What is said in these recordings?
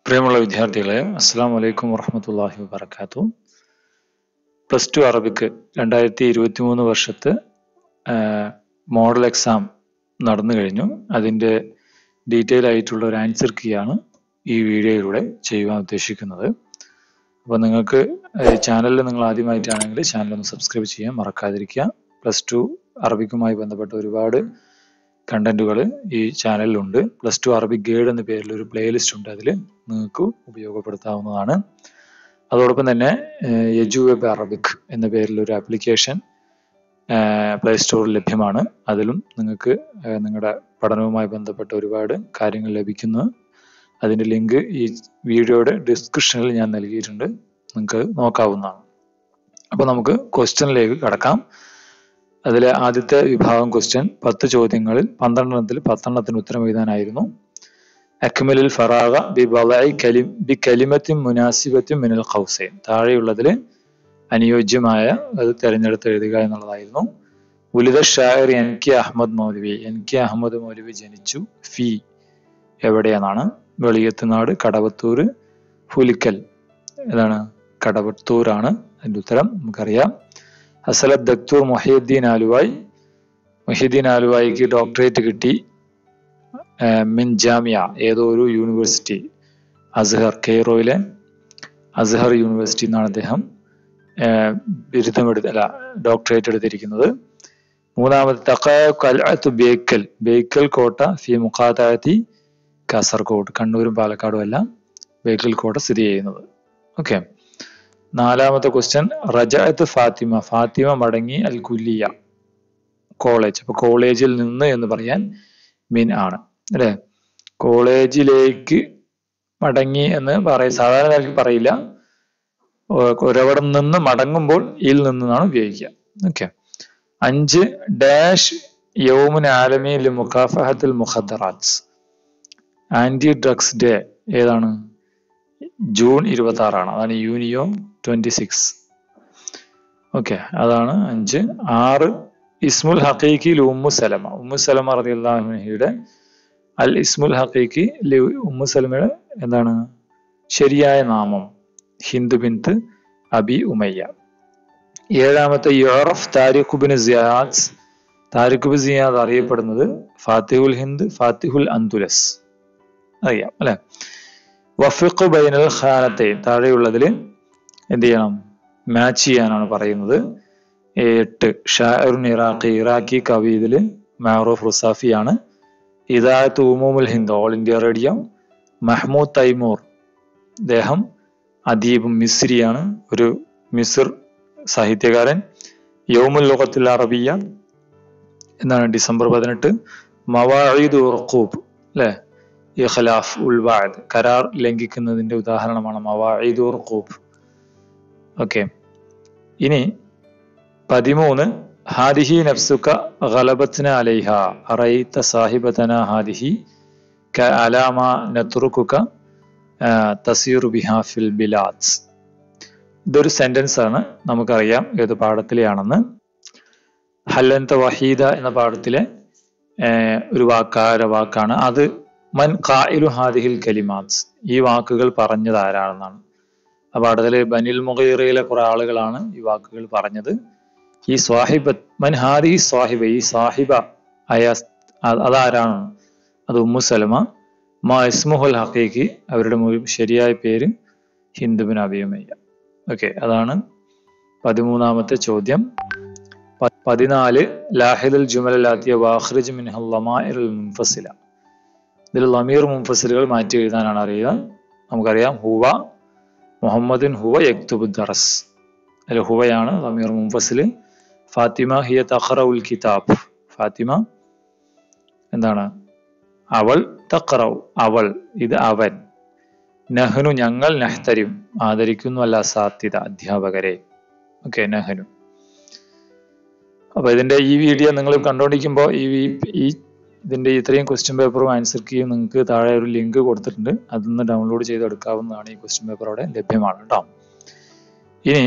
പ്രിയമുള്ള വിദ്യാർത്ഥികളെ, അസ്സലാമു അലൈക്കും വറഹ്മത്തുള്ളാഹി വബറകാതുഹു. +2 അറബിക്ക് 2023 വർഷത്തെ മോഡൽ എക്സാം നടന്നു കഴിഞ്ഞു. അതിൻ്റെ ഡീറ്റെയിൽ ആയിട്ടുള്ള ഒരു ആൻസർ കീ ആണ് ഈ വീഡിയോയിലൂടെ ചെയ്യുവാൻ ഉദ്ദേശിക്കുന്നത്. അപ്പോൾ നിങ്ങൾക്ക് ചാനലിൽ നിങ്ങൾ ആദ്യമായിട്ടാണെങ്കിൽ ചാനൽ ഒന്ന് സബ്സ്ക്രൈബ് ചെയ്യാൻ മറക്കാതിരിക്കുക. +2 അറബിക്കുമായി ബന്ധപ്പെട്ട ഒരുപാട് കണ്ടന്റുകൾ ഈ ചാനലിലുണ്ട്. +2 അറബിക് ഗൈഡ് എന്ന പേരിൽ ഒരു പ്ലേലിസ്റ്റ് ഉണ്ട്, അതിൽ നിങ്ങൾക്ക് ഉപയോഗപ്പെടുത്താവുന്നതാണ്. അതോടൊപ്പം തന്നെ എജുവെബ് അറബിക് എന്ന പേരിൽ ഒരു ആപ്ലിക്കേഷൻ പ്ലേ സ്റ്റോറിൽ ലഭ്യമാണ്. അതിലും നിങ്ങൾക്ക് നിങ്ങളുടെ പഠനവുമായി ബന്ധപ്പെട്ട ഒരുപാട് കാര്യങ്ങൾ ലഭിക്കുന്നു. അതിൻ്റെ ലിങ്ക് ഈ വീഡിയോയുടെ ഡിസ്ക്രിപ്ഷനിൽ ഞാൻ നൽകിയിട്ടുണ്ട്, നിങ്ങൾക്ക് നോക്കാവുന്നതാണ്. അപ്പോൾ നമുക്ക് ക്വസ്റ്റ്യനിലേക്ക് കടക്കാം. അതിലെ ആദ്യത്തെ വിഭാഗം ക്വസ്റ്റ്യൻ 10 ചോദ്യങ്ങളിൽ 12 10 ഉത്തരം എഴുതാനായിരുന്നു. അക്മലിൽ ഫറാഗ ബി കലിമത്തിൻ മുനാസിബത്തിൻ മിനൽ ഖൗസൈൻ. താഴെയുള്ളതിൽ അനുയോജ്യമായ അത് തിരഞ്ഞെടുത്ത് എഴുതുക എന്നുള്ളതായിരുന്നു. ഉലിദ ഷായർ എൻ.കെ. അഹമ്മദ് മൗലവി. എൻ.കെ. അഹമ്മദ് മൗലവി ജനിച്ചു. ഫി എവിടെയെന്നാണ്? വെളിയത്തുനാട്, കടവത്തൂർ, പുലിക്കൽ. ഏതാണ്? കടവത്തൂരാണ് അതിൻ്റെ ഉത്തരം. നമുക്കറിയാം. ഹസലത്ത് ദക്തൂർ മുഹ്യിദ്ദീൻ ആലുവായി. മുഹ്യിദ്ദീൻ ആലുവായിക്ക് ഡോക്ടറേറ്റ് കിട്ടി. മിൻ ജാമിയ, ഏതോ ഒരു യൂണിവേഴ്സിറ്റി, അസ്ഹർ, കെയ്റോയിലെ അസ്ഹർ യൂണിവേഴ്സിറ്റി എന്നാണ് അദ്ദേഹം ഡോക്ടറേറ്റ് എടുത്തിരിക്കുന്നത്. മൂന്നാമത് ബേക്കൽ. ബേക്കൽ കോട്ട ഫി മുഖാതാത്തി കാസർഗോഡ്. കണ്ണൂരും പാലക്കാടും അല്ല, ബേക്കൽ കോട്ട സ്ഥിതി ചെയ്യുന്നത്. ഓക്കെ. നാലാമത്തെ ക്വസ്റ്റ്യൻ റജഅത്ത് ഫാത്തിമ. ഫാത്തിമ മടങ്ങി അൽ കുല്ലിയ, കോളേജ്. അപ്പൊ കോളേജിൽ നിന്ന് എന്ന് പറയാൻ മിൻ ആണ്, അല്ലെ? കോളേജിലേക്ക് മടങ്ങി എന്ന് സാധാരണ പറയില്ല. ഒരവിടം നിന്ന് മടങ്ങുമ്പോൾ ഇൽ നിന്നാണ് ഉപയോഗിക്കുക. ഓക്കെ. 5 ഡാഷ് യൗമുൻ ആലമി ലി മുകാഫഹത്തുൽ മുഖദ്ദറാത്ത്. ആന്റി ഡ്രഗ്സ് ഡേ ഏതാണ്? ജൂൺ 26 ആണ്. അതാണ് യൂനിയോ 26. ഓക്കെ, അതാണ് 5. 6 ഇസ്മുൽ ഹഖീഖി ലി ഉമ്മു സലമ. ഉമ്മു സലമ റളിയല്ലാഹു അൻഹയുടെ അൽ ഇസ്മുൽ ഹഖീഖി ലി ഉമ്മു സലമയുടെ എന്താണ് ശരിയായ നാമം? ഹിന്ദ് ബിൻത് അബി ഉമയ്യ. 7 യുറഫ് താരിഖ് ഇബ്നു സിയാദ്. താരിഖ് ഇബ്നു സിയാദ് അറിയപ്പെടുന്നത് ഫാത്തിഹുൽ ഹിന്ദ്, ഫാത്തിഹുൽ അന്തുലസ്. അറിയാം അല്ലെ? വഫിഖ് ബൈനൽ ഖാനത്തൈൻ. താഴെയുള്ളതിൽ എന്ത് ചെയ്യണം? മാച്ച് ചെയ്യാനാണ് പറയുന്നത്. 8 ഷാഇറുൻ ഇറാഖി. ഇറാഖി കവി ഇതിൽ മഅറൂഫ് റുസാഫിയാണ്. ഹിദായത്ത് ഉമൂമുൽ ഹിന്ദ്, all India radio. Mahmoud Taymour, അദ്ദേഹം അദീബ് മിസ്രിയാണ്, ഒരു മിസ്ർ സാഹിത്യകാരൻ. യൗമുൽ ലുഗത്തുൽ അറബിയ എന്നാണ് ഡിസംബർ 18. മവാഇദ് ഉർഖൂബ്, അല്ലെ? ഇഖ്ലാഫ് ഉൽ വഅദ്, കരാർ ലംഘിക്കുന്നതിന്റെ ഉദാഹരണമാണ് മവാഇദ് ഉർഖൂബ്. ഓക്കെ. ഇനി 13 ഹാദിഹി നഫ്സുക ഗലബത്ന അലൈഹ അറൈത സാഹിബതന ഹാദിഹി കഅലാമ നത്രുകുക തസീറു ബിഹാ ഫിൽ ബിലാദ്. ഇതൊരു സെന്റൻസ് ആണ്, നമുക്കറിയാം ഏത് പാഠത്തിലെയാണെന്ന്. ഹല്ലന്ത വഹീദ എന്ന പാഠത്തിലെ ഒരു വാക്കാണ്. അത് മൻ ഖായിലു ഹാദിഹിൽ കലിമാത്ത്. ഈ വാക്കുകൾ പറഞ്ഞത് ആരാണെന്നാണ്. ആ പാഠത്തില് ബനിൽ മുഗീറയിലെ കുറെ ആളുകളാണ് ഈ വാക്കുകൾ പറഞ്ഞത്. ഈ സ്വാഹിബ മൻ ഹാദിഹി സ്വാഹിബ, ഈ സാഹിബ അതാരാണ്? അത് ഉമ്മു സലമ. മാ ഇസ്മുഹുൽ ഹഖീഖി, അവരുടെ ശരിയായ പേര് ഹിന്ദ് ബിൻ അബി ഉമയ്യ. ഓക്കെ, അതാണ് 13ാമത്തെ ചോദ്യം. 14 ലാഹിദുൽ ജുമലൽ ആതിയ വഖ്രിജ് മിൻഹൽ ലമാഇറുൽ മുൻഫസില. ഇതിൽ ലമീർ മുൻഫസിലുകൾ മാറ്റി എഴുതാനാണ് അറിയുക. നമുക്കറിയാം ഹുവ മുഹമ്മദിൻ ഹുവ യക്തുബു ദറസ്. അതിൽ ഹുവയാണ് ലമീർ മുൻഫസിൽ. ഫാത്തിമ ഹിയ തഖറഉൽ കിതാബ്. ഫാത്തിമ എന്താണ്? അവൾ. തഖറഉ അവൾ, ഇത് അവൻ. നഹ്നു ഞങ്ങൾ. നഹ്തരിം ആദരിക്കുന്നു. അല്ല സാത്തിദ അധ്യാപകരെ. ഓക്കെ, നഹ്നു. അപ്പൊ ഇതിന്റെ ഈ വീഡിയോ നിങ്ങൾ കണ്ടുകൊണ്ടിരിക്കുമ്പോൾ ഇതിന്റെ ഇത്രയും ക്വസ്റ്റ്യൻ പേപ്പറും ആൻസർ കീയും നിങ്ങൾക്ക് താഴെ ഒരു ലിങ്ക് കൊടുത്തിട്ടുണ്ട്, അതൊന്ന് ഡൗൺലോഡ് ചെയ്ത് എടുക്കാവുന്നതാണ്. ഈ ക്വസ്റ്റ്യൻ പേപ്പർ അവിടെ ലഭ്യമാണ് കേട്ടോ. ഇനി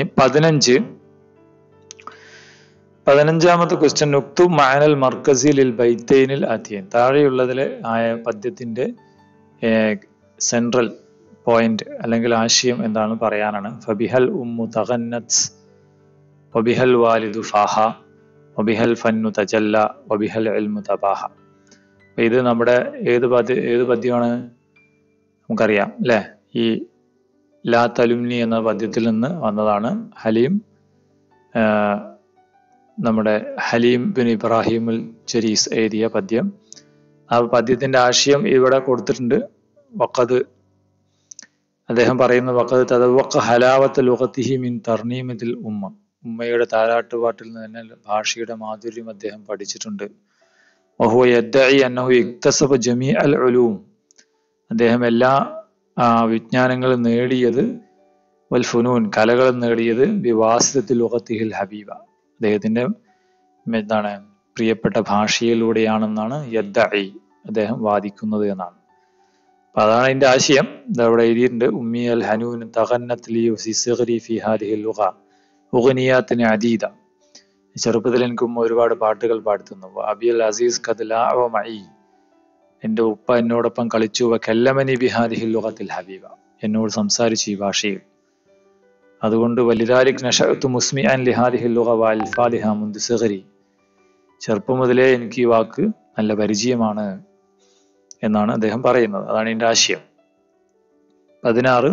15ാമത്തെ ക്വസ്റ്റ്യൻ നുക്തു മഅനൽ മർക്കസി ലിൽ ബൈത്തൈനിൽ ആതിയൻ. താഴെയുള്ളതിലെ ആയ പദ്യത്തിന്റെ സെൻട്രൽ പോയിന്റ് അല്ലെങ്കിൽ ആശയം എന്താണ് പറയാനാണ്. ഫബിഹൽ ഉമ്മു തഗന്നത് വബിഹൽ വാലിദു ഫാഹ വബിഹൽ ഫന്നു തജല്ല വബിഹൽ ഇൽമു തബാഹ. ഇത് നമ്മുടെ ഏത് പദ്യമാണ് നമുക്കറിയാം അല്ലെ. ഈ ലാ തലുംനി എന്ന പദ്യത്തിൽ നിന്ന് വന്നതാണ്. നമ്മുടെ ഹലീം ബിൻ ഇബ്രാഹിമുൽ ജരീസ് എഴുതിയ പദ്യം. ആ പദ്യത്തിന്റെ ആശയം ഇവിടെ കൊടുത്തിട്ടുണ്ട്. വഖദ് അദ്ദേഹം പറയുന്ന വഖദ് തദവഖ ഹലാവത ലുഗതിഹി മിൻ തർനീമത്തിൽ ഉമ്മ. ഉമ്മയുടെ താരാട്ടുപാട്ടിൽ നിന്ന് തന്നെ ഭാഷയുടെ മാധുര്യം അദ്ദേഹം പഠിച്ചിട്ടുണ്ട്. വഹുവ യദ്ദഇ അന്നഹു ഇക്തസബ ജമീഅൽ ഉലൂം. അദ്ദേഹം എല്ലാ വിജ്ഞാനങ്ങളും നേടിയത് വൽ ഫുനൂൻ കലകളും നേടിയത് ബിവാസിതത്തിൽ ലുഗതിഹിൽ ഹബീബ. അദ്ദേഹത്തിന്റെ എന്താണ് പ്രിയപ്പെട്ട ഭാഷയിലൂടെയാണെന്നാണ് യദ്ദഇ അദ്ദേഹം വാദിക്കുന്നത് എന്നാണ്. അപ്പൊ അതാണ് അതിന്റെ ആശയം. ഇതവിടെ എഴുതിയിട്ടുണ്ട്. ഉമ്മി അൽ ഹനൂൻ തഗന്നത് ലി സിഗ്രി ഫി ഹാദിഹിൽ ലുഗ ഉഗ്നിയാത്തിൻ അദീദ. ചെറുപ്പത്തിൽ എനിക്ക് ഉമ്മ ഒരുപാട് പാട്ടുകൾ പാടുത്തുന്നു. അബിയൽ അസീസ് ഖദ് ലഅബ മഈ. എന്റെ ഉപ്പ എന്നോടൊപ്പം കളിച്ചു. വകല്ലമനി ബിഹാദിഹിൽ ലുഗത്തിൽ ഹബീബ. എന്നോട് സംസാരിച്ചു ഈ ഭാഷയിൽ. അതുകൊണ്ട് വലിദാലിക് നശഅതു മുസ്മിഅൻ ലിഹാദിഹിൽ ലുഗ വഅൽഫാദിഹാ മുൻദു സിഗ്രി. ചെറുപ്പം മുതലേ എനിക്ക് ഈ വാക്ക് നല്ല പരിചയമാണ് എന്നാണ് അദ്ദേഹം പറയുന്നത്. അതാണ് ഇതിന്റെ ആശയം. 16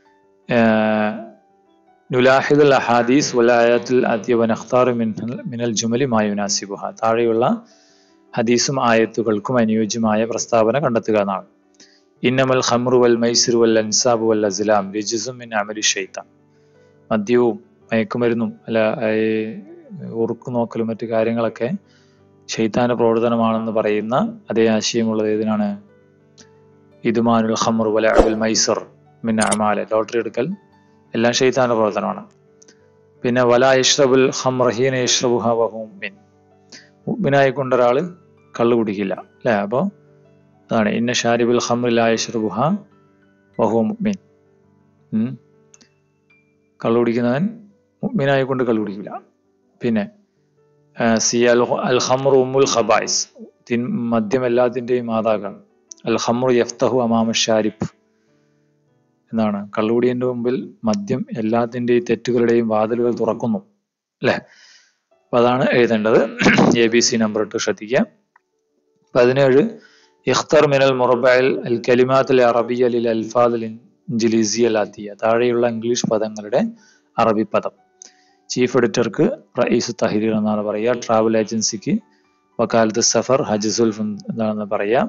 നുലാഹിദുൽ അഹാദീസ് വൽ ആയാത്തുൽ ആതിയ വനഖ്താറു മിനൽ ജുമലി മാ യുനാസിബുഹ. താഴെയുള്ള ഹദീസും ആയത്തുകൾക്കും അനുയോജ്യമായ പ്രസ്താവന കണ്ടെത്തുക എന്നാണ്. ഇന്നമൽ ഖംറു വൽ മൈസിറു വൽ അൻസാബു വൽ അസ്ലാം റിജ്സും മിൻ അമലി ശൈത്താൻ. മദ്യവും മയക്കുമരുന്നും അല്ല ഉറുക്കു നോക്കലും മറ്റു കാര്യങ്ങളൊക്കെ ശൈത്താന്റെ പ്രവർത്തനമാണെന്ന് പറയുന്ന അതേ ആശയമുള്ളത് ഏതിനാണ്? ഇദ്മാനുൽ ഖംർ വലഅബുൽ മൈസർ മിൻ അമാല. ലോട്ടറി എടുക്കൽ എല്ലാം ശൈത്താന്റെ പ്രവർത്തനമാണ്. പിന്നെ വലാ യശ്റബുൽ ഖംറ ഹീന യശ്റബുഹ വഹു മുഅ്മിൻ. മുഅ്മിനായി കൊണ്ട് ഒരാൾ കള്ളു കുടിക്കില്ല അല്ലെ. അപ്പൊ അതാണ് ഇന്ന ഷാരിബുൽ ഖംറി ലാ യശ്റബുഹ വഹു മുഅ്മിൻ. കള്ളു കുടിക്കുന്നവൻ മുഅ്മിനായി കൊണ്ട് കള്ളു കുടിക്കില്ല. പിന്നെ അൽ ഖംറു ഉമ്മുൽ ഖബായിസ്. മദ്യം എല്ലാത്തിന്റെയും മാതാവാണ്. അൽ ഖംറു യഫ്തഹു അമാമ ഷാരിബ് എന്നാണ്. കള്ളുകുടിയന്റെ മുമ്പിൽ മദ്യം എല്ലാത്തിന്റെയും തെറ്റുകളുടെയും വാതിലുകൾ തുറക്കുന്നു അല്ലെ. അപ്പൊ അതാണ് എഴുതേണ്ടത്. ABC നമ്പർ ഇട്ട് ശ്രദ്ധിക്കുക. 17 ഇഖ്തർ മിനൽ മുറബഇൽ അൽ കലിമാത്തുൽ അറബിയ്യ ലിൽ അൽഫാദുൽ ഇൻജിലീസിയ ലാത്തിയ. താഴെയുള്ള ഇംഗ്ലീഷ് പദങ്ങളുടെ അറബി പദം. ചീഫ് എഡിറ്റർക്ക് റഈസ് തഹരീർ എന്നാണ് പറയുക. ട്രാവൽ ഏജൻസിക്ക് വക്കാലത്ത് സഫർ ഹജ്സുൽ എന്താണെന്ന് പറയാം.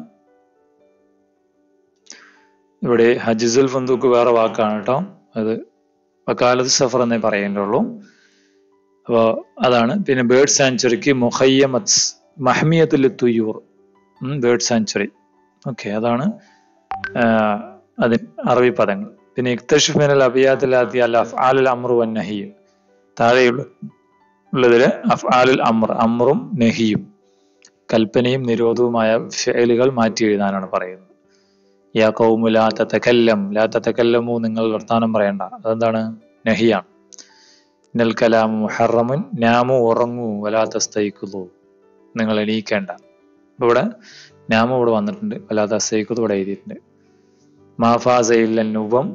ഇവിടെ ഹജ്സുൽ ഫുന്ദുക്ക് വേറെ വാക്കാണ് കേട്ടോ. അത് വക്കാലത്ത് സഫർ എന്നേ പറയേണ്ടുള്ളൂ. അപ്പൊ അതാണ്. പിന്നെ ബേർഡ് സാങ്ച്വറിക്ക് മുഖയ്യമത്ത് മഹ്മിയത്തുൽ തുയൂർ ബേർഡ് സാങ്ച്വറി. ഓക്കെ, അതാണ് അതിന് അറബി പദങ്ങൾ. പിന്നെ ഇക്തഷിഫ് മിനൽ അബിയാത്തിൽ ആതിയ അൽ അഫ്ആലുൽ അംറു വൻ നഹി. താഴെയുള്ളതില് അഫ്ആലുൽ അംർ അമ്രും നഹിയും കൽപ്പനയും നിരോധവുമായ ഫിഅലുകൾ മാറ്റി എഴുതാനാണ് പറയുന്നത്. യാ ഖൗമു ലാ തതകല്ലം. ലാ തതകല്ലമു, നിങ്ങൾ വർത്താനം പറയണ്ട. അതെന്താണ്? നഹിയാണ്. ഇന്നൽ കലാമു മുഹറമുൻ. നാമു ഉറങ്ങൂ. വലാ തസ്തൈഖുദു, നിങ്ങൾ എണീക്കേണ്ട. ഇപ്പൊ ഇവിടെ നാമു ഇവിടെ വന്നിട്ടുണ്ട്. വലാ തസ്തൈഖുദു ഇവിടെ എഴുതിയിട്ടുണ്ട്. മാ ഫാസ ഇല്ലൻ നുവം.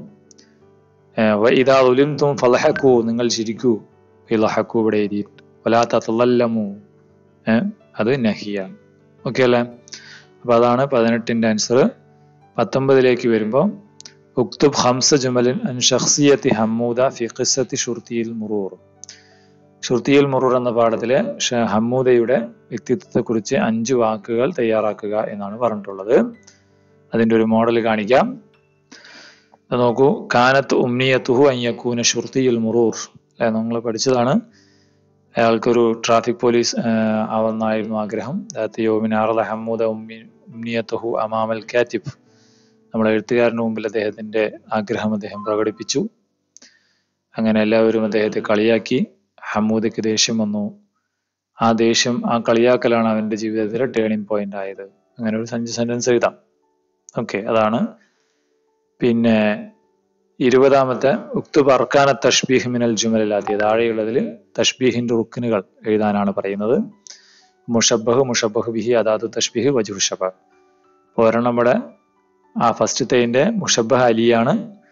വഇദാ ഉലിംതും ഫളഹഖു, നിങ്ങൾ ചിരിക്കൂ. ഫളഹഖു ഇവിടെ എഴുതിയിട്ടുണ്ട്. വലാ തതല്ലമു, അത് നഹിയാണ്. ഓക്കെ അല്ലേ? അപ്പൊ അതാണ് 18ന്റെ ആൻസർ. 19ലേക്ക് വരുമ്പോൾ ഉക്തുബ് ഖംസ ജുമലിൻ അൻ ശഖ്സിയത്തി ഹമ്മൂദ ഫി ഖിസ്സത്തി ഷുർത്തിയിൽ മുറൂർ. ഷുർത്തിയിൽ മുറൂർ എന്ന പാഠത്തിലെ ഹമ്മൂദയുടെ വ്യക്തിത്വത്തെ കുറിച്ച് 5 വാക്കുകൾ തയ്യാറാക്കുക എന്നാണ് പറഞ്ഞിട്ടുള്ളത്. അതിന്റെ ഒരു മോഡൽ കാണിക്കാം. നോക്കൂ. കാനത്ത് ഉംനിയത്തുഹു അൻ യകൂന ഷുർത്തിയിൽ മുറൂർ. നമ്മൾ പഠിച്ചതാണ്. അയാൾക്കൊരു ട്രാഫിക് പോലീസ് ആവുന്നായിരുന്നു ആഗ്രഹം. ഹമ്മൂദ ഉംനിയത്തുഹു അമാമൽ കാത്തിബ്. നമ്മുടെ എഴുത്തുകാരന് മുമ്പിൽ അദ്ദേഹത്തിന്റെ ആഗ്രഹം അദ്ദേഹം പ്രകടിപ്പിച്ചു. അങ്ങനെ എല്ലാവരും അദ്ദേഹത്തെ കളിയാക്കി. ഹമ്മൂദയ്ക്ക് ദേഷ്യം വന്നു. ആ ദേഷ്യം, ആ കളിയാക്കലാണ് അവന്റെ ജീവിതത്തിലെ ടേണിംഗ് പോയിന്റ് ആയത്. അങ്ങനെ ഒരു സെന്റൻസ് എഴുതാം. ഓക്കെ, അതാണ്. പിന്നെ 20ാമത്തെ ഉക്തുബ് അർക്കാന തഷ്ബീഹ് മിനൽ ജുമലിലാത്തി. താഴെയുള്ളതിൽ തഷ്ബീഹിന്റെ റുക്നുകൾ എഴുതാനാണ് പറയുന്നത്. മുഷബ്ബഹ്, മുഷബ്ബഹ് ബിഹി, അദാതു തഷ്ബീഹ്, വജ്ഹു ഷബഹ്. ഒരെണ്ണം ഇവിടെ ആ ഫസ്റ്റത്തേന്റെ മുഷബ്ബഹ് അലിയാണ്,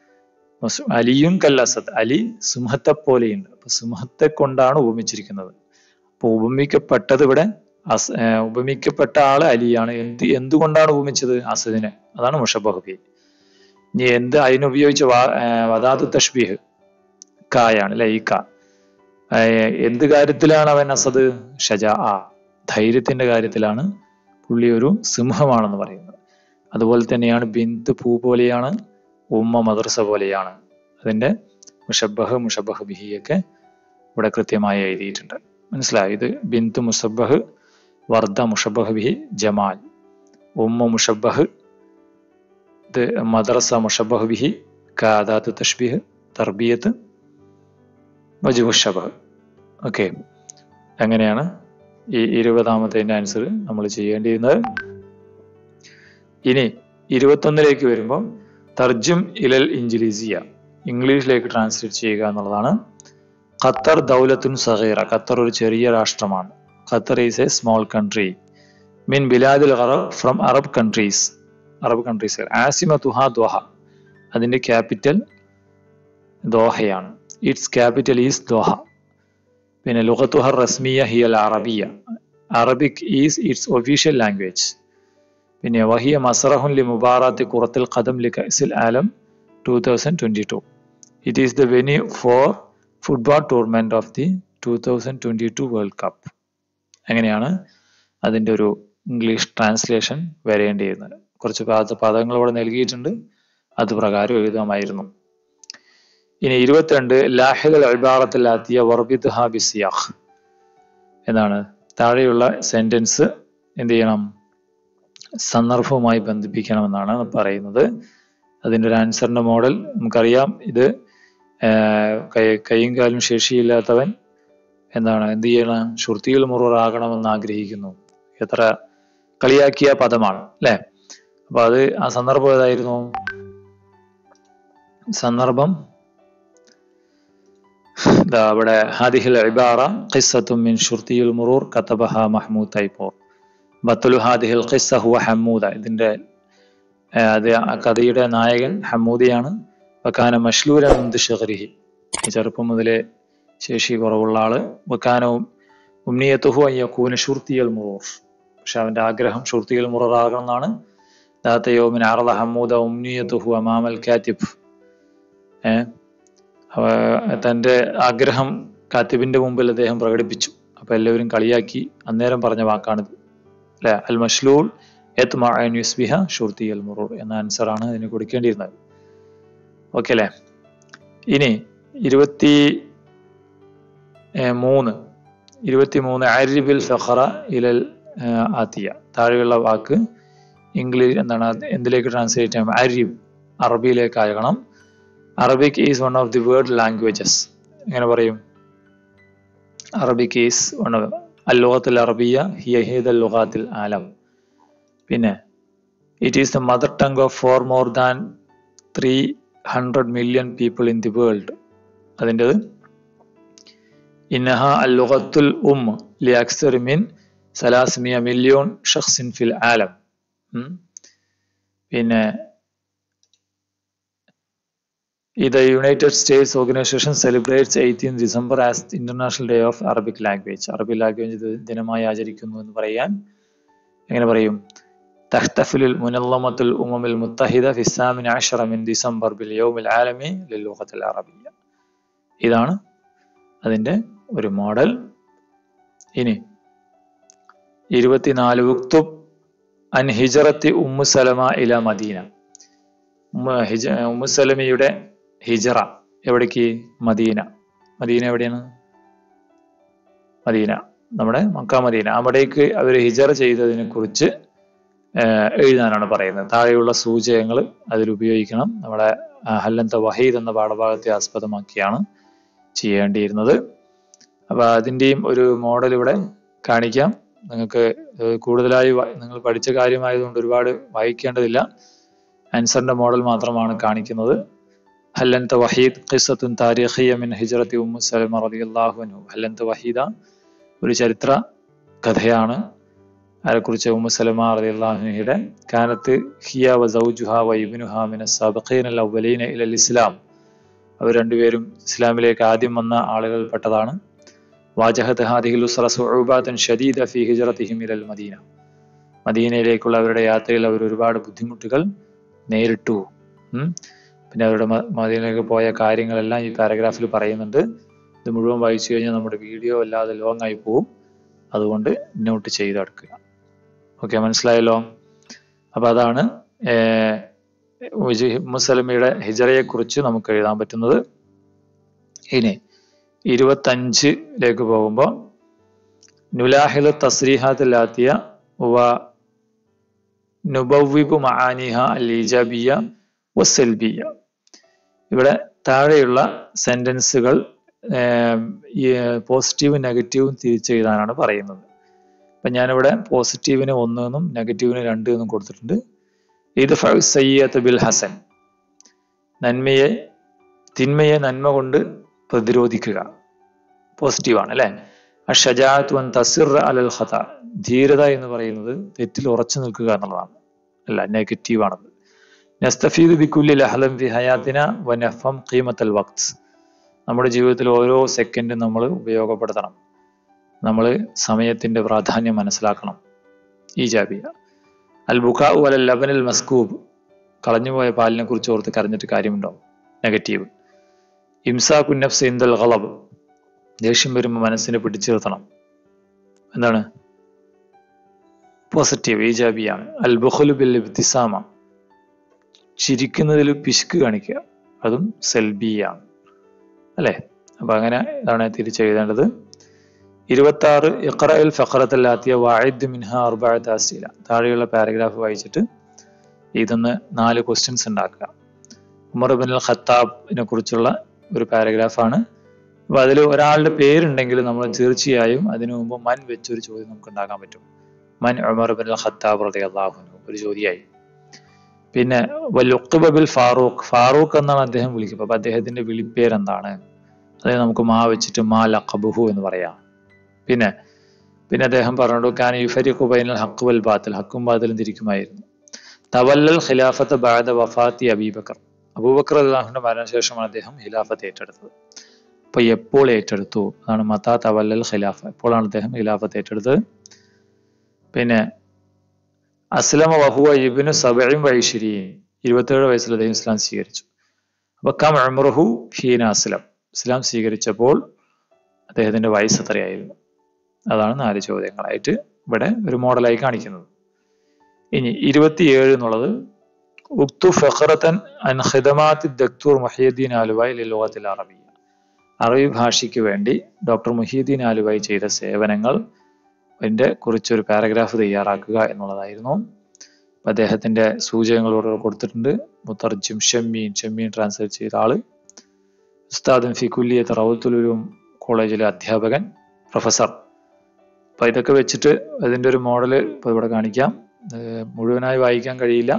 അലിയും കൽ അസദ്, അലി സിംഹത്തെ പോലെയുണ്ട്. അപ്പൊ സിംഹത്തെ കൊണ്ടാണ് ഉപമിച്ചിരിക്കുന്നത്. അപ്പൊ ഉപമിക്കപ്പെട്ടത് ഇവിടെ ഉപമിക്കപ്പെട്ട ആള് അലിയാണ്. എന്തുകൊണ്ടാണ് ഉപമിച്ചത്? അസദിനെ. അതാണ് മുഷബ്ബഹ് ബിഹി. ഇനി അതിനുപയോഗിച്ച വദാതു തഷ്ബീഹ് കായാണ് അല്ലെ, ഈ കാ. എന്ത് കാര്യത്തിലാണ് അവൻ അസദ്? ഷജാ, ധൈര്യത്തിന്റെ കാര്യത്തിലാണ് പുള്ളി ഒരു സിംഹമാണെന്ന് പറയുന്നത്. അതുപോലെ തന്നെയാണ് ബിന്ത് പൂ പോലെയാണ്, ഉമ്മ മദ്രസ പോലെയാണ്. അതിന്റെ മുഷബ്ബഹ് ബിഹിയൊക്കെ ഇവിടെ കൃത്യമായി എഴുതിയിട്ടുണ്ട്. മനസ്സിലായി? ഇത് ബിന്ത് മുഷബ്ബഹ്, വർദ്ധ മുഷബ്ബഹ് ബിഹി, ജമാൽ. ഉമ്മ മുഷബ്ബഹ്, ഇത് മദ്രസ മുഷബ്ബഹ് ബിഹി, കാദാത്ത് തഷ്ബീഹ്, തർബിയത്ത്, വജ്ഹു ശബഹ്. ഓക്കെ, അങ്ങനെയാണ് ഈ 20ാമത്തെ ആൻസർ നമ്മൾ ചെയ്യേണ്ടിയിരുന്നത്. ഇനി 21ലേക്ക് വരുമ്പോൾ തർജും ഇലൽ ഇൻജിലീസിയ, ഇംഗ്ലീഷിലേക്ക് ട്രാൻസ്ലേറ്റ് ചെയ്യുക എന്നുള്ളതാണ്. ഖത്തർ ദൗലത്തുൻ സഗീറ, ഖത്തർ ഒരു ചെറിയ രാഷ്ട്രമാണ്. Qatar is a small country. മിൻ ബിലാദിൽ അറബ്, from Arab countries, Arab countries. ആസിമതുഹ ദോഹ, അതിന്റെ ക്യാപിറ്റൽ ദോഹയാണ്. Its capital is Doha. പിന്നെ ലുഗത്തുഹ റസ്മിയ ഹിയൽ അറബിയ, Arabic is its official language. പിന്നെ വഹിയ മസ്റഹുൻ ലി മുബാറാത്തി ഖുറത്തുൽ ഖദം ലി കഅ്സിൽ ആലം 2022. It is the venue for football tournament of the 2022 World Cup. അങ്ങനെയാണ് അതിൻ്റെ ഒരു ഇംഗ്ലീഷ് ട്രാൻസ്ലേഷൻ വരേണ്ടിയിരുന്നത്. കുറച്ച് പദങ്ങൾ ഇവിടെ നൽകിയിട്ടുണ്ട്, അത് പ്രകാരം എഴുതാമായിരുന്നു. ഇനി 22 ലാഹിദൽ ഇബാറത്തുൽ ആതിയ വർബിത്ഹ ബിസിയാഖ് എന്നാണ്. താഴെയുള്ള സെന്റൻസ് എന്ത് ചെയ്യണം? സന്ദർഭവുമായി ബന്ധിപ്പിക്കണമെന്നാണ് പറയുന്നത്. അതിൻ്റെ ഒരു ആൻസറിന്റെ മോഡൽ നമുക്കറിയാം. ഇത് കൈയും കാലും ശേഷിയില്ലാത്തവൻ എന്ത് ചെയ്യണം? ഷുർത്തിയിൽ മുറൂറാകണമെന്ന് ആഗ്രഹിക്കുന്നു. എത്ര കളിയാക്കിയ പദമാണ് അല്ലെ? അപ്പൊ അത് ആ സന്ദർഭം ഏതായിരുന്നു? സന്ദർഭം അവിടെ ഹാദിഹിൽ ഇബാറ ഖിസ്സത്തുൻ മിൻ ഷുർത്തിയിൽ മുറൂർ കതബഹ മഹ്മൂദ് തൈപ്പൂർ ബത്ലു ഹാദിഹിൽ ഖിസ്സ ഹുവ ഹമ്മൂദ. ഇതിന്റെ കഥയുടെ നായകൻ ഹമ്മൂദിയാണ്. വകാന മശ്ലൂലൻ മുൻദു ശഗ്രിഹി, ചെറുപ്പം മുതലേ ശേഷി കുറവുള്ള ആള്. വകാന ഉംനിയതുഹു അൻ യകൂന ഷുർത്തിയൽ മുറൂർ, പക്ഷെ അവന്റെ ആഗ്രഹം ഷുർത്തിയൽ മുറൂർ ആകണം എന്നാണ്. ദാത യൗമിൻ അറള ഹമ്മൂദ ഉംനിയതുഹു അമാമൽ കാതിബ്, തന്റെ ആഗ്രഹം കാത്തിബിന്റെ മുമ്പിൽ അദ്ദേഹം പ്രകടിപ്പിച്ചു. അപ്പൊ എല്ലാവരും കളിയാക്കി അന്നേരം പറഞ്ഞ വാക്കാണിത് അല്ലെ. അൽ മശ്ലൂൽ യത്മഅ അൻ യുസ്ബിഹ ഷുർത്തിയൽ മുറൂർ എന്ന ആൻസറാണ് ഇതിന് കൊടുക്കേണ്ടിയിരുന്നത്. ഓക്കെ അല്ലെ? ഇനി 23 അരിബിൽ ഫഖറ ഇലൽ ആതിയ, താഴെയുള്ള വാക്ക് ഇംഗ്ലീഷ് എന്തിലേക്ക് ട്രാൻസ്ലേറ്റ് ചെയ്യാം? അരിബ്, അറബിയിലേക്ക് ആകണം. Arabic is one of the world languages. എങ്ങനെ പറയും? Arabic is one of al-lughatul arabiyya hiya ihda al-lughatil alam. പിന്നെ it is the mother tongue of far more than 300 million people in the world. അതിൻ്റെത് ഇന്നഹ al-lughatul li akthar min 300 million shakhsin fil alam. പിന്നെ The United States Organization celebrates 18th December as the International Day of Arabic Language. അറബി language ദിനമായി ആചരിക്കുന്നു എന്ന് പറയാൻ എങ്ങനെ പറയും? തഹ്തഫിലുൽ മുനല്ലമത്തുൽ ഉമമുൽ മുത്തഹിദ ഫി 18 മിൻ ഡിസംബർ ബിൽ യൗമിൽ ആലമി ലിൽ ലുഗത്തിൽ അറബിയ്യ. ഇതാണ് അതിന്റെ ഒരു മോഡൽ. ഇനി 24 ഉക്തുബ് അൻ ഹിജറത്തി ഉമ്മു സലമ ഇല മദീന. ഉമ്മു സലമയുടെ ഹിജറ എവിടേക്ക്? മദീന. മദീന എവിടെയാണ്? മദീന നമ്മുടെ മക്ക മദീന. അവിടേക്ക് അവർ ഹിജറ ചെയ്തതിനെ കുറിച്ച് എഴുതാനാണ് പറയുന്നത്. താഴെയുള്ള സൂചകങ്ങൾ അതിലുപയോഗിക്കണം. നമ്മുടെ ഹല്ലന്ത വഹീദ് എന്ന പാഠഭാഗത്തെ ആസ്പദമാക്കിയാണ് ചെയ്യേണ്ടിയിരുന്നത്. അപ്പൊ അതിൻ്റെയും ഒരു മോഡൽ ഇവിടെ കാണിക്കാം. നിങ്ങൾക്ക് കൂടുതലായി നിങ്ങൾ പഠിച്ച കാര്യമായതുകൊണ്ട് ഒരുപാട് വായിക്കേണ്ടതില്ല. ആൻസറിന്റെ മോഡൽ മാത്രമാണ് കാണിക്കുന്നത്. ഹല്ലന്ത വഹീദ് ഖിസ്സത്തുൻ താരിഖിയ്യ മിൻ ഹിജ്റത്തി ഉമ്മു സലമ റളിയല്ലാഹു അൻഹു. ഹല്ലന്ത വഹീദ ഒരു ചരിത്ര കഥയാണ്. ആരെക്കുറിച്ച്? ഉമ്മു സലമ റളിയല്ലാഹു അൻഹയുടെ. കാനത്ത് ഹിയ വ സൗജുഹ വ ഇബ്നുഹ മിന സാബിഖീന അൽ അവ്വലീന ഇലൽ ഇസ്ലാം അവർ രണ്ടുപേരും ഇസ്ലാമിലേക്ക് ആദ്യം വന്ന ആളുകൾ പെട്ടതാണ്. വാജഹത്ത് ഹാദിഹിൽ ഉസ്റ സുഉബാതൻ ഷദീദ ഫീ ഹിജ്റതിഹിം ഇലൽ മദീന. മദീനയിലേക്കുള്ള അവരുടെ യാത്രയിൽ അവർ ഒരുപാട് ബുദ്ധിമുട്ടുകൾ നേരിട്ടു. പിന്നെ അവരുടെ മദീനയിലേക്ക് പോയ കാര്യങ്ങളെല്ലാം ഈ പാരഗ്രാഫിൽ പറയുന്നുണ്ട്. ഇത് മുഴുവൻ വായിച്ചു കഴിഞ്ഞാൽ നമ്മുടെ വീഡിയോ അല്ലാതെ ലോങ് ആയി പോവും. അതുകൊണ്ട് നോട്ട് ചെയ്തെടുക്കുക. ഓക്കെ, മനസ്സിലായല്ലോ? അപ്പൊ അതാണ് ഉമ്മുസലമയുടെ ഹിജറയെ കുറിച്ച് നമുക്ക് എഴുതാൻ പറ്റുന്നത്. ഇനി 25 പോകുമ്പോൾ നുലാഹിലു തസ്രീഹാത്തിലാത്തിയ വ നുബവ്വിബു മആനിഹ അൽ-ഈജാബിയ്യ വസ്സൽബിയ്യ. ഇവിടെ താഴെയുള്ള സെന്റൻസുകൾ പോസിറ്റീവും നെഗറ്റീവും തിരിച്ചെഴുതാനാണ് പറയുന്നത്. അപ്പൊ ഞാനിവിടെ പോസിറ്റീവിന് 1 എന്നും നെഗറ്റീവിന് 2 എന്നും കൊടുത്തിട്ടുണ്ട്. ഇദ്ഫഉ സയ്യിഅത ബിൽ ഹസൻ, തിന്മയെ നന്മ കൊണ്ട് പ്രതിരോധിക്കുക, പോസിറ്റീവാണ് അല്ലെ. അഷ്ശജാഅത്തു അൻ തസിറ അലൽ ഖതാ, ധീരത എന്ന് പറയുന്നത് തെറ്റിൽ ഉറച്ചു നിൽക്കുക എന്നുള്ളതാണ്, അല്ല നെഗറ്റീവാണത്. നസ്തഫീദു ബികുല്ലി ലഹ്ലം ഫി ഹയാത്തിന വനഫം ഖീമത്തൽ വഖ്ത്, നമ്മുടെ ജീവിതത്തിൽ ഓരോ സെക്കൻഡും നമ്മൾ ഉപയോഗപ്പെടുത്തണം, നമ്മൾ സമയത്തിന്റെ പ്രാധാന്യം മനസ്സിലാക്കണം. ഈജാബിയ. അൽ ബുകാഉ അലൽ ലബനിൽ മസ്കൂബ്, കളഞ്ഞുപോയ പാലിനെ കുറിച്ച് ഓർത്ത് കരഞ്ഞിട്ട് കാര്യമുണ്ടോ, നെഗറ്റീവ്. ഇംസാഖു നഫ്സ് ഇൻദൽ ഗളബ്, ദേഷ്യം വരുമ്പോൾ മനസ്സിനെ പിടിച്ചു നിർത്തണം, എന്താണ് പോസിറ്റീവ്, ഈജാബിയാണ്. അൽ ബുഖ്ലു ബിൽ ഇബ്തിസാമ, ചിരിക്കുന്നതിൽ പിശുക്ക് കാണിക്കുക, അതും സെൽബിയാണ് അല്ലെ. അപ്പൊ അങ്ങനെ ഇതാണ് തിരിച്ചെഴുതേണ്ടത്. 26 ഇഖ്റഅൽ ഫഖറത്തല്ലാത്തിയ വഅദ് മിൻഹ അർബഅത അസ്ഇല, താഴെയുള്ള പാരഗ്രാഫ് വായിച്ചിട്ട് ഇതൊന്ന് 4 ക്വസ്റ്റ്യൻസ് ഉണ്ടാക്കുക. ഉമർ ഇബ്നുൽ ഖത്താബിനെ കുറിച്ചുള്ള ഒരു പാരഗ്രാഫാണ്. അപ്പൊ അതിൽ ഒരാളുടെ പേരുണ്ടെങ്കിൽ നമ്മൾ തീർച്ചയായും അതിനു മുമ്പ് മൻ വെച്ചൊരു ചോദ്യം നമുക്ക് ഉണ്ടാക്കാൻ പറ്റും. മൻ ഉമർ ഇബ്നുൽ ഖത്താബ് റളിയല്ലാഹു അൻഹു, ഒരു ചോദ്യമായി. പിന്നെ വലുഖ്ബ ബിൽ ഫാറൂഖ്, ഫാറൂഖ് എന്നാണ് അദ്ദേഹം വിളിക്കുക. അപ്പൊ അദ്ദേഹത്തിന്റെ വിളിപ്പേരെന്താണ്? അതായത് നമുക്ക് മാ വെച്ചിട്ട് മാ ലഖബുഹു എന്ന് പറയാം. പിന്നെ അദ്ദേഹം പറഞ്ഞു കാന യുഫരിഖു ബൈനൽ ഹഖ് വൽ ബാത്തിൽ, ഹക്കും ബാത്തിലും തിരിക്കുമായിരുന്നു. തവല്ലൽ ഖിലാഫത്ത് ബഅദ വഫാത്തി അബൂബക്കർ, അബൂബക്കർ റളിയല്ലാഹുവിന്റെ മരണശേഷമാണ് അദ്ദേഹം ഖിലാഫത്ത് ഏറ്റെടുത്തത്. അപ്പൊ എപ്പോൾ ഏറ്റെടുത്തു? അതാണ് മതാ തവല്ലൽ ഖിലാഫ, എപ്പോഴാണ് അദ്ദേഹം ഖിലാഫത്ത് ഏറ്റെടുത്തത്? പിന്നെ അസ്ലമ വഹുവ ഇബ്നു 27, 27 വയസ്സിൽ അദ്ദേഹം ഇസ്ലാം സ്വീകരിച്ചു. അപ്പൊ കം ഉംറുഹു ഹീന അസ്ലം, ഇസ്ലാം സ്വീകരിച്ചപ്പോൾ അദ്ദേഹത്തിന്റെ വയസ്സ് എത്രയായിരുന്നു? അതാണ് 4 ചോദ്യങ്ങളായിട്ട് ഇവിടെ ഒരു മോഡലായി കാണിക്കുന്നത്. ഇനി 27 എന്നുള്ളത് ഉക്തു ഫഖറതൻ അൻ ഖിദമാത്തി ദക്തൂർ മുഹ്യിദ്ദീൻ ആലുവായി ലിലുഗത്തിൽ അറബിയ, അറബി ഭാഷയ്ക്ക് വേണ്ടി ഡോക്ടർ മുഹ്യിദ്ദീൻ ആലുവായി ചെയ്ത സേവനങ്ങൾ അതിന്റെ കുറിച്ചൊരു പാരഗ്രാഫ് തയ്യാറാക്കുക എന്നുള്ളതായിരുന്നു. അദ്ദേഹത്തിന്റെ സൂചകങ്ങളോട് കൊടുത്തിട്ടുണ്ട്. മുത്തർജിം ഷമ്മീൻ ട്രാൻസ്ലേറ്റ് ചെയ്ത ആള്, ഉസ്താദുൻ ഫി കുല്ലിയത്ത് റൗത്തുൽ ഉലൂം കോളേജിലെ അധ്യാപകൻ, പ്രൊഫസർ. അപ്പൊ ഇതൊക്കെ വെച്ചിട്ട് അതിന്റെ ഒരു മോഡല് ഇപ്പൊ ഇവിടെ കാണിക്കാം. മുഴുവനായി വായിക്കാൻ കഴിയില്ല.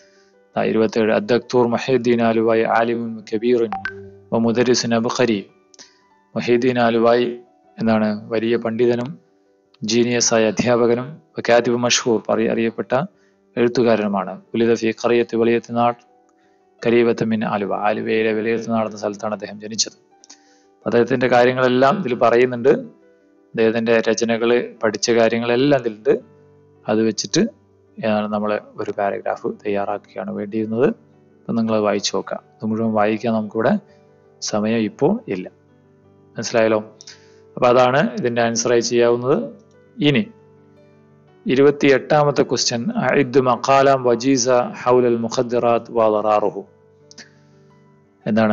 27 അദ്ദക്തൂർ മുഹ്യിദ്ദീൻ ആലുവായി ആലിമുൻ കബീറുൻ വ മുദരിസുൻ അബ്ഖരി. മുഹ്യിദ്ദീൻ ആലുവായി എന്താണ്? വലിയ പണ്ഡിതനും ജീനിയസായ അധ്യാപകനും കാതിബ് മഷ്ഹൂർ, അറിയപ്പെട്ട എഴുത്തുകാരനുമാണ്. ഉലിദ ഫി ഖറിയത്ത് വലിയത്തുനാട് കരീബത്ത് മിൻ ആലുവ, ആലുവയിലെ വലിയത്തുനാട് എന്ന സ്ഥലത്താണ് അദ്ദേഹം ജനിച്ചത്. അദ്ദേഹത്തിന്റെ കാര്യങ്ങളെല്ലാം ഇതിൽ പറയുന്നുണ്ട്. അദ്ദേഹത്തിന്റെ രചനകള്, പഠിച്ച കാര്യങ്ങളെല്ലാം ഇതിലുണ്ട്. അത് വെച്ചിട്ട് നമ്മൾ ഒരു പാരഗ്രാഫ് തയ്യാറാക്കുകയാണ് വേണ്ടിയിരുന്നത്. അപ്പം നിങ്ങൾ വായിച്ചു നോക്കാം. ഇത് മുഴുവൻ വായിക്കാൻ നമുക്കിവിടെ സമയം ഇപ്പോൾ ഇല്ല. മനസ്സിലായല്ലോ? അപ്പൊ അതാണ് ഇതിന്റെ ആൻസറായി ചെയ്യാവുന്നത്. ഇനി 28ാമത്തെ ക്വസ്റ്റ്യൻ, അഇദ് മഖാലാം വജീസ ഹൗലൽ മുഖദ്ദിറാത്ത് വ ദറാറുഹു. എന്താണ്?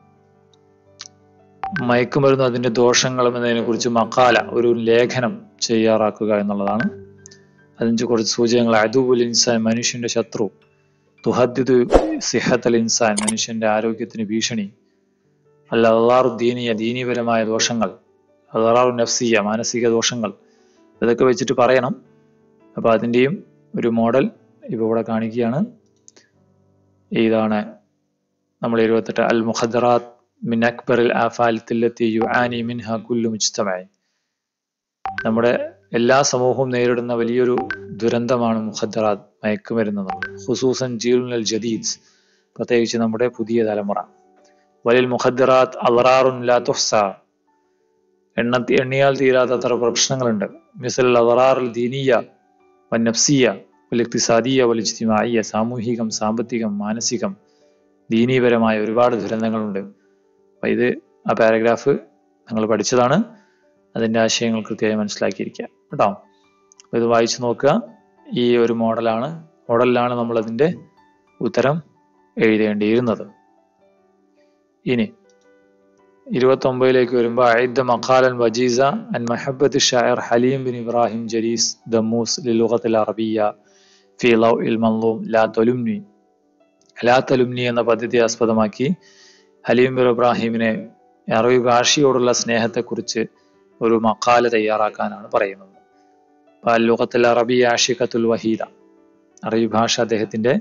മയക്കുമരുന്ന് അതിന്റെ ദോഷങ്ങളും എന്നതിനെ കുറിച്ച് മഖാല, ഒരു ലേഖനം തയ്യാറാക്കുക എന്നുള്ളതാണ്. അതിന് കുറച്ച് സൂചകങ്ങൾ. അദുവുൽ ഇൻസാൻ, മനുഷ്യന്റെ ശത്രു. തുഹദ്ദിദു സിഹത്തൽ ഇൻസാൻ, മനുഷ്യന്റെ ആരോഗ്യത്തിന് ഭീഷണി. അൽ അദ്റാറു ദീനിയ, ദീനീപരമായ ദോഷങ്ങൾ. അദ്റാറു നഫ്സിയ, മാനസിക ദോഷങ്ങൾ. ഇതൊക്കെ വെച്ചിട്ട് പറയണം. അപ്പൊ അതിന്റെയും ഒരു മോഡൽ ഇപ്പൊ ഇവിടെ കാണിക്കുകയാണ്. ഇതാണ് നമ്മൾ 28 അൽ മുഖദ്ദറാത്ത് മിൻ അക്ബറിൽ ആഫാലത്തി യുആനി മിൻഹ കുല്ലു മുജ്തമഇ. നമ്മുടെ എല്ലാ സമൂഹവും നേരിടുന്ന വലിയൊരു ദുരന്തമാണ് മുഖദ്ദറാത്ത്, മയക്കുമരുന്ന്. ഖുസൂസൻ ജീലുൽ ജദീദ്, പ്രത്യേകിച്ച് നമ്മുടെ പുതിയ തലമുറ. വലിൽ മുഖദ്ദിറാത്ത് അളറാറുൻ ലാ തുഹ്സ, എണ്ണിയാൽ തീരാത്തത്ര പ്രശ്നങ്ങളുണ്ട്. മിസൽ അളറാറുൽ ദീനിയ വന്നഫ്സിയ വൽ-ഇഖ്തിസാദിയ വൽ-ഇജ്തിമാഇയ്യ, സാമൂഹികം, സാമ്പത്തികം, മാനസികം, ദീനീപരമായ ഒരുപാട് ദുരന്തങ്ങളുണ്ട്. അപ്പം ഇത് ആ പാരഗ്രാഫ് നിങ്ങൾ പഠിച്ചതാണ്. അതിൻ്റെ ആശയങ്ങൾ കൃത്യമായി മനസ്സിലാക്കിയിരിക്കുക കേട്ടോ. അപ്പോൾ ഇത് വായിച്ചു നോക്കുക. ഈ ഒരു മോഡലിലാണ് നമ്മളതിൻ്റെ ഉത്തരം എഴുതേണ്ടിയിരുന്നത്. ഇനി 29ലേക്ക് വരുമ്പോൾ അഇദ്ദ മഖാലൻ വജീസ അൻ മഹബ്ബത്തി ഷാഇർ ഹലീം ബിൻ ഇബ്രാഹിം ജരീസ് ദമ്മൂസ് ലിലുഗത്തിൽ അറബിയ്യ ഫി ലൗഇൽ മൻളൂം ലാ തലുംനി എന്ന പദ്ധതി ആസ്പദമാക്കി ഹലീം ബിൻ ഇബ്രാഹിമിനെ അറബി ഭാഷയോടുള്ള സ്നേഹത്തെക്കുറിച്ച് ഒരു മഖാല തയ്യാറാക്കാനാണ് പറയുന്നത്. ലുഗത്തുൽ അറബി ആഷിഖത്തുൽ വഹീദ, അറബി ഭാഷ അദ്ദേഹത്തിന്റെ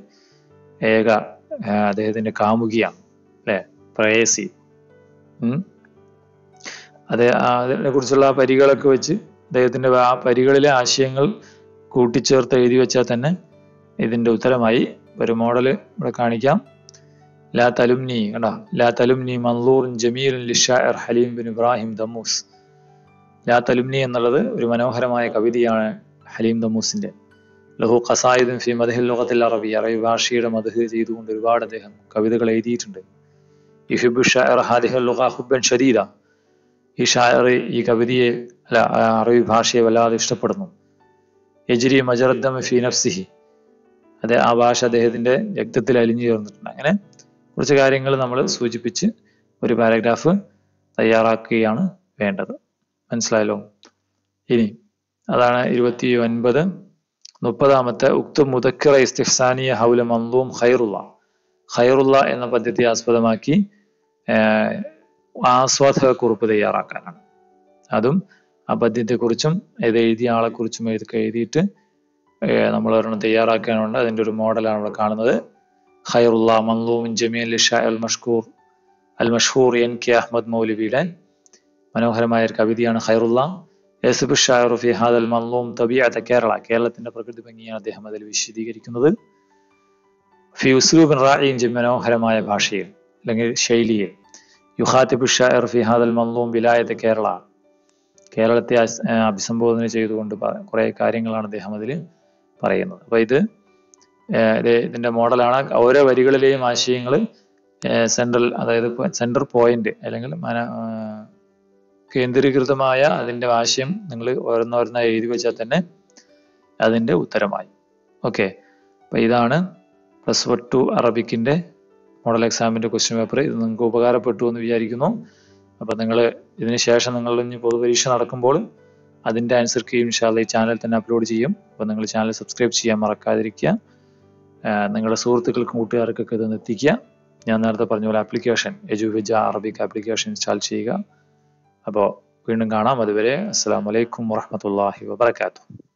കാമുകിയാണ്, അല്ലെ, പ്രേയസി. അതിനെ കുറിച്ചുള്ള ആ പരികളൊക്കെ വെച്ച് അദ്ദേഹത്തിന്റെ ആ പരികളിലെ ആശയങ്ങൾ കൂട്ടിച്ചേർത്ത് എഴുതി വെച്ചാൽ തന്നെ ഇതിന്റെ ഉത്തരമായി. ഒരു മോഡല് ഇവിടെ കാണിക്കാം. ലാ തലുംനി, കണ്ടോ, ലാ തലുംനി മൻളൂറുൻ ജമീലുൻ ലിശാഇർ ഹലീം ബിൻ ഇബ്രാഹിം ദമ്മൂസ്. ലാ തലുംനി എന്നുള്ളത് ഒരു മനോഹരമായ കവിതയാണ് ഹലീം ദമ്മൂസിന്റെ. ലഹു ഖസായിദുൻ ഫി മദ്ഹിൽ ലുഗത്തിൽ അറബി, അറബി ഭാഷയുടെ മദ്ഹ് ചെയ്തുകൊണ്ട് ഒരുപാട് അദ്ദേഹം കവിതകൾ എഴുതിയിട്ടുണ്ട്. യുഹിബ്ബു ഷാഇർ ഹാദിഹിൽ ലുഗ ഹുബ്ബൻ ശദീദ, ഈ ഷാഇർ ഈ കവിതയെ അറബി ഭാഷയെ വല്ലാതെ ഇഷ്ടപ്പെടുന്നു. യജ്രി മജറദ്ദം ഫി നഫ്സിഹി, അത് ആ ഭാഷ അദ്ദേഹത്തിന്റെ രക്തത്തിൽ അലിഞ്ഞു ചേർന്നിട്ടുണ്ട്. അങ്ങനെ കുറച്ച് കാര്യങ്ങൾ നമ്മൾ സൂചിപ്പിച്ച് ഒരു പാരഗ്രാഫ് തയ്യാറാക്കുകയാണ് വേണ്ടത്. മനസ്സിലായല്ലോ? ഇനി അതാണ് 29. 30ാമത്തെ ഉക്തു മുദക്കിറ ഇസ്തിഹ്സാനിയ ഹൗല മൻളൂം ഖൈറുള്ള എന്ന പദ്ധതി ആസ്പദമാക്കി ആസ്വാദകക്കുറിപ്പ് തയ്യാറാക്കാനാണ്. അതും ആ പദ്യത്തെക്കുറിച്ചും ഇത് എഴുതിയ ആളെക്കുറിച്ചും എഴുതിയിട്ട് നമ്മൾ ഒരെണ്ണം തയ്യാറാക്കാനുണ്ട്. അതിൻ്റെ ഒരു മോഡലാണ് ഇവിടെ കാണുന്നത്. ഖൈറുള്ള മൻളൂമിൻ ജമീൽ ലിശാഇർ അൽ മഷ്ഹൂർ എൻ കെ അഹ്മദ് മൗലവിയുടെ മനോഹരമായ ഒരു കവിതയാണ് ഖൈറുള്ള. യസ്ബു ഷാഇറു ഫി ഹാദൽ മൻളൂം തബീഅത കേരള, കേരളത്തിന്റെ പ്രകൃതി ഭംഗിയാണ് അദ്ദേഹം അതിൽ വിശദീകരിക്കുന്നത്. ഫി ഉസ്ലൂബിൻ റാഇൻ, മനോഹരമായ ഭാഷയിൽ അല്ലെങ്കിൽ ശൈലിയിൽ. യുഖാതിബു ഷാഇർ ഫി ഹാദൽ മൻളൂം വിലായത കേരള, കേരളത്തെ അഭിസംബോധന ചെയ്തുകൊണ്ട് കുറെ കാര്യങ്ങളാണ് അദ്ദേഹം അതിൽ പറയുന്നത്. അപ്പൊ ഇതിന്റെ മോഡലാണ്. ഓരോ വരികളിലെയും ആശയങ്ങൾ സെൻട്രൽ പോയിന്റ് അല്ലെങ്കിൽ കേന്ദ്രീകൃതമായ അതിന്റെ ആശയം നിങ്ങൾ ഓരോന്നോരോന്നായി എഴുതി വെച്ചാൽ തന്നെ അതിന്റെ ഉത്തരമായി. ഓക്കെ, അപ്പൊ ഇതാണ് +2 അറബിക്കിന്റെ മോഡൽ എക്സാമിന്റെ ക്വസ്റ്റ്യൻ പേപ്പർ. ഇത് നിങ്ങൾക്ക് ഉപകാരപ്പെട്ടു എന്ന് വിചാരിക്കുന്നു. അപ്പൊ നിങ്ങൾ ഇതിന് ശേഷം നിങ്ങൾ ഇനി പൊതുപരീക്ഷ നടക്കുമ്പോൾ അതിന്റെ ആൻസർ കീ ഇൻഷാ അല്ലാഹ് ഈ ചാനൽ തന്നെ അപ്ലോഡ് ചെയ്യും. അപ്പൊ നിങ്ങൾ ചാനൽ സബ്സ്ക്രൈബ് ചെയ്യാൻ മറക്കാതിരിക്കുക. നിങ്ങളുടെ സുഹൃത്തുക്കൾക്കും കൂട്ടുകാർക്കൊക്കെ ഇതൊന്ന് എത്തിക്കുക. ഞാൻ നേരത്തെ പറഞ്ഞ പോലെ ആപ്ലിക്കേഷൻ എജുവിജ അറബിക് ആപ്ലിക്കേഷൻ ഇൻസ്റ്റാൾ ചെയ്യുക. അപ്പോൾ വീണ്ടും കാണാം. അതുവരെ അസ്സലാമു അലൈക്കും വറഹ്മത്തുള്ളാഹി വബറകാതുഹു.